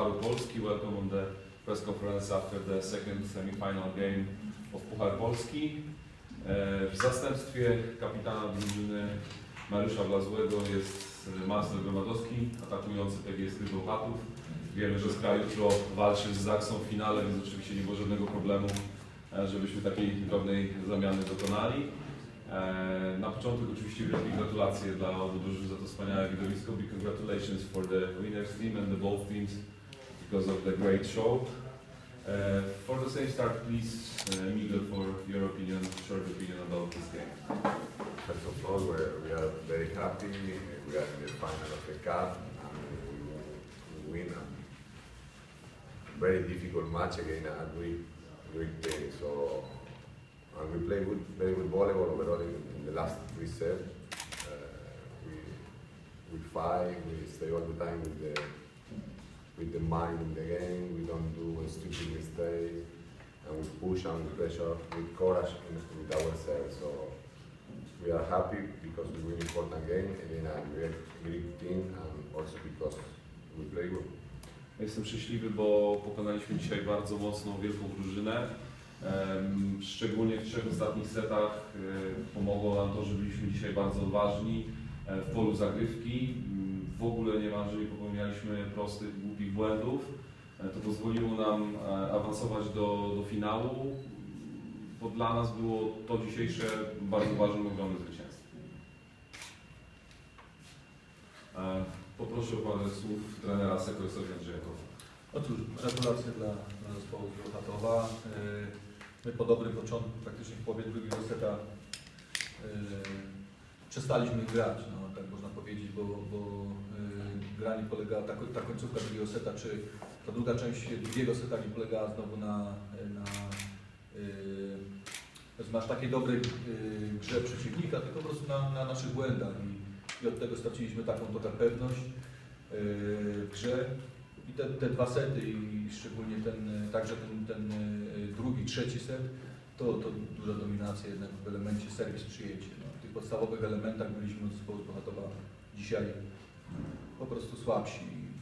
Pucharu Polski. Welcome on the press conference after the second semi-final game of Puchar Polski. W zastępstwie kapitana drużyny Mariusza Wlazłego jest Marcel Gromadowski, atakujący PGS Bełchatów. Wiemy, że Skra jutro walczy z Zaksą w finale, więc oczywiście nie było żadnego problemu, żebyśmy takiej drobnej zamiany dokonali. Na początek oczywiście wielkie gratulacje dla obu drużyn za to wspaniałe widowisko. Big congratulations for the winners team and the both teams because of the great show. For the same start, please, Miguel, for your opinion, short opinion about this game. First of all, we are very happy. We are in the final of the cup and we win a very difficult match against a great team. So, and we play very good volleyball overall in the last three sets. We fight. We stay all the time with the mind in the game. We don't do stupid mistakes, and we push and we pressure with courage with ourselves. So we are happy because we win important game against a great team, and also because we play good. Jestem szczęśliwy, bo pokonaliśmy dzisiaj bardzo mocną, wielką drużynę. Szczególnie w trzech ostatnich setach pomogło nam to, że byliśmy dzisiaj bardzo odważni w polu zagrywki. W ogóle niemalże nie popełnialiśmy prostych, głupich błędów. To pozwoliło nam awansować do finału, bo dla nas było to dzisiejsze bardzo ważne, ogromne zwycięstwo. Poproszę o parę słów trenera Sekorysowi Andrzejakowa. Otóż gratulacje dla zespołu z Bełchatowa. My po dobrym początku, praktycznie w połowie drugiego seta, przestaliśmy grać, no, tak można powiedzieć, bo gra nie polegała, ta końcówka drugiego seta, czy ta druga część drugiego seta nie polegała znowu na aż takiej dobrej grze przeciwnika, tylko po prostu na naszych błędach i od tego straciliśmy taką trochę pewność w grze. I te dwa sety i szczególnie ten drugi, trzeci set, to duża dominacja jednak w elemencie serwis przyjęcie. No, w tych podstawowych elementach byliśmy od zespołu z Bełchatowa dzisiaj po prostu słabsi.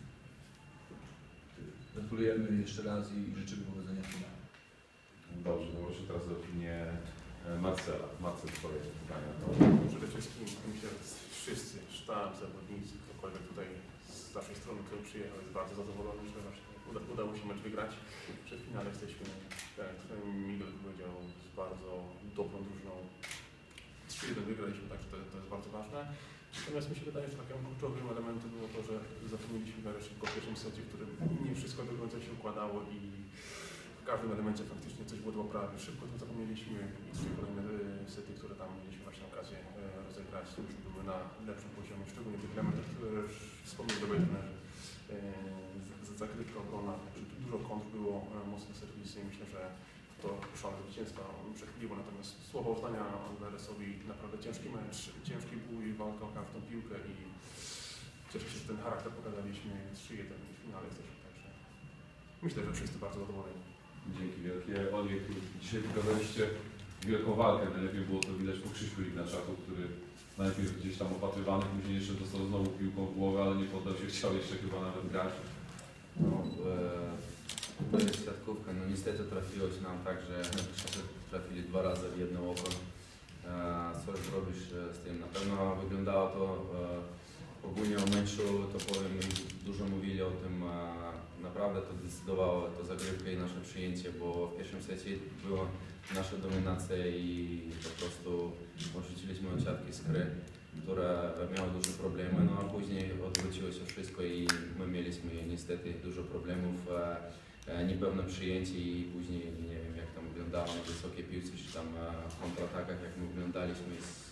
Gratulujemy jeszcze raz i życzymy powodzenia w finale. Dobrze, no proszę teraz o opinię Marcela. Marcel, twoje pytania. Przede wszystkim myślę, że wszyscy, sztab, zawodnicy, ktokolwiek tutaj z naszej strony, który przyjechał, jest bardzo zadowolony, że właśnie udało się mecz wygrać. Przed finale jesteśmy, tak jak tutaj Miguel powiedział, z bardzo dobrą drużyną. 3-1 wygraliśmy, także to jest bardzo ważne. Natomiast mi się wydaje, że takim kluczowym elementem było to, że zapomnieliśmy grać szybko w pierwszym secie, w którym nie wszystko do końca się układało i w każdym elemencie faktycznie coś było do poprawy. Szybko to zapomnieliśmy i trzy kolejne sety, które tam mieliśmy właśnie okazję rozegrać, już były na lepszym poziomie, szczególnie tych elementów, które już wspomniał dobry trener. Zakrywka obrona, dużo kontr było, mocne serwisy i myślę, że to szanse zwycięstwa przechyliło. Natomiast słowo uznania Andresowi, naprawdę ciężki mecz, ciężki bój, walka o każdą piłkę i cieszę się, że ten charakter pokazaliśmy 3-1 w finale jesteśmy, także myślę, że wszyscy bardzo zadowoleni. Dzięki wielkie. Oleg, dzisiaj wykazaliście wielką walkę. Najlepiej było to widać po Krzyśku Ignaczaku, który najpierw gdzieś tam opatrywany, później jeszcze dostał znowu piłką w głowę, ale nie poddał się, chciał jeszcze chyba nawet grać. No, to jest siatkówka. No niestety trafiło się nam tak, że trafili dwa razy w jedno oko. Co zrobisz z tym? Na pewno wyglądało to ogólnie o meczu, to powiem, dużo mówili o tym. Naprawdę to decydowało to zagrywkę i nasze przyjęcie, bo w pierwszym secie była nasza dominacja i po prostu odrzuciliśmy od siatki Skry, która miała duże problemy, no a później odwróciło się wszystko i my mieliśmy niestety dużo problemów, niepewne przyjęcie i później nie wiem jak tam wyglądało na wysokiej piłce, czy tam w kontratakach, jak my wyglądaliśmy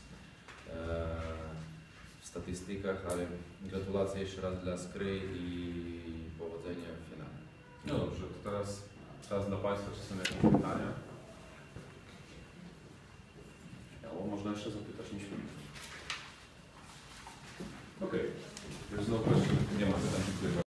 w statystykach, ale gratulacje jeszcze raz dla Skry i powodzenia w finale. No dobrze, to teraz czas dla Państwa, czy są jakieś pytania? Śmiało, można jeszcze zapytać, nie śmieć. Okej, już znowu nie ma pytań, dziękuję bardzo.